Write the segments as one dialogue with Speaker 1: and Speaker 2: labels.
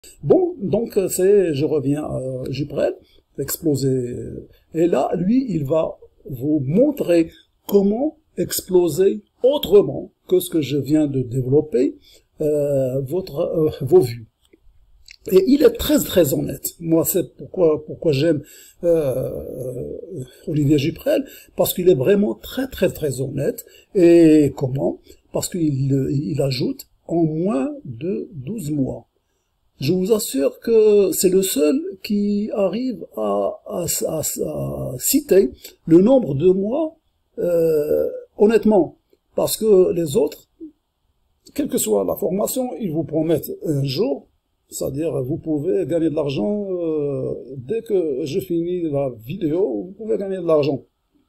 Speaker 1: Bon, donc je reviens à Juprel, exploser. Et là, lui, il va vous montrer comment exploser autrement que ce que je viens de développer vos vues. Et il est très très honnête. Moi, c'est pourquoi j'aime Olivier Juprel, parce qu'il est vraiment très très très honnête. Et comment? Parce qu'il ajoute en moins de 12 mois. Je vous assure que c'est le seul qui arrive à citer le nombre de mois honnêtement. Parce que les autres, quelle que soit la formation, ils vous promettent un jour, c'est-à-dire vous pouvez gagner de l'argent dès que je finis la vidéo, vous pouvez gagner de l'argent.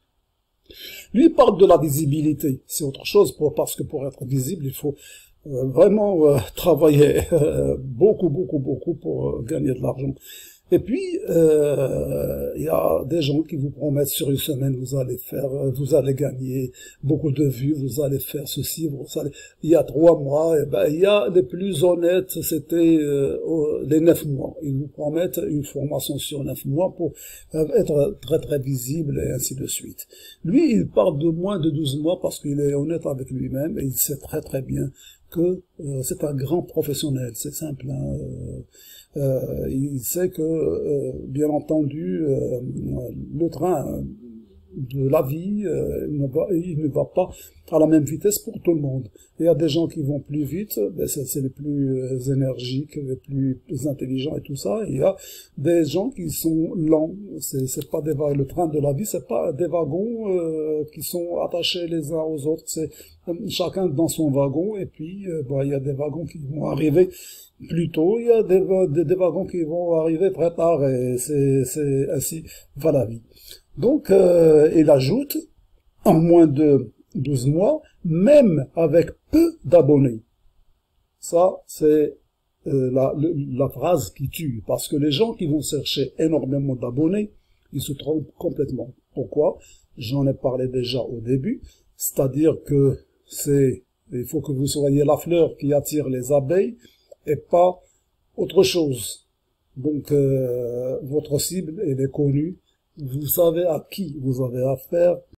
Speaker 1: Lui parle de la visibilité, c'est autre chose, parce que pour être visible, il faut vraiment travailler beaucoup pour gagner de l'argent. Et puis, il y a des gens qui vous promettent sur une semaine, vous allez gagner beaucoup de vues, vous allez faire ceci, il y a 3 mois, et ben, il y a les plus honnêtes, c'était les 9 mois. Ils vous promettent une formation sur 9 mois pour être très très visible et ainsi de suite. Lui, il parle de moins de 12 mois parce qu'il est honnête avec lui-même et il sait très très bien que c'est un grand professionnel, c'est simple. Hein, il sait que, bien entendu, le train de la vie, il ne va pas à la même vitesse pour tout le monde. Il y a des gens qui vont plus vite, c'est les plus énergiques, les plus intelligents et tout ça. Il y a des gens qui sont lents. C'est pas le train de la vie, c'est pas des wagons qui sont attachés les uns aux autres. C'est chacun dans son wagon. Et puis, il y a des wagons qui vont arriver plus tôt, il y a des wagons qui vont arriver très tard, et c'est ainsi va la vie. Donc, il ajoute, en moins de 12 mois, même avec peu d'abonnés. Ça, c'est la phrase qui tue, parce que les gens qui vont chercher énormément d'abonnés, ils se trompent complètement. Pourquoi? J'en ai parlé déjà au début, c'est-à-dire que il faut que vous soyez la fleur qui attire les abeilles, et pas autre chose. Donc, votre cible, elle est connue. Vous savez à qui vous avez affaire.